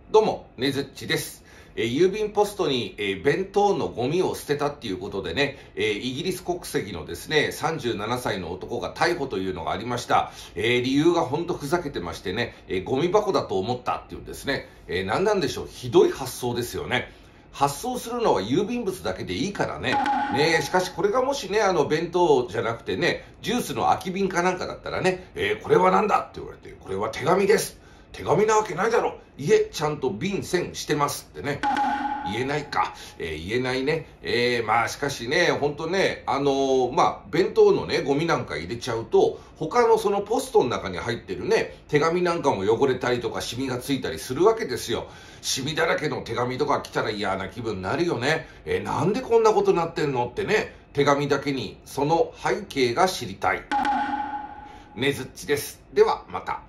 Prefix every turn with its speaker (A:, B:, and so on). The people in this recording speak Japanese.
A: どうも、ねずっちです。郵便ポストに、弁当のゴミを捨てたっていうことでね、イギリス国籍のですね、37歳の男が逮捕というのがありました。理由がほんとふざけてましてね、ゴミ箱だと思ったっていうんですね。何なんでしょう、ひどい発想ですよね。発送するのは郵便物だけでいいからね。しかしこれがもしね、弁当じゃなくてね、ジュースの空き瓶かなんかだったらね、これは何だって言われて、これは手紙です。手紙なわけないだろ。いえ、ちゃんと便箋してますってね。言えないか。言えないね。まあしかしね、ほんとね、弁当のね、ゴミなんか入れちゃうと、他のそのポストの中に入ってるね、手紙なんかも汚れたりとかシミがついたりするわけですよ。シミだらけの手紙とか来たら嫌な気分になるよね。なんでこんなことになってんのってね、手紙だけにその背景が知りたい。ねずっちです。ではまた。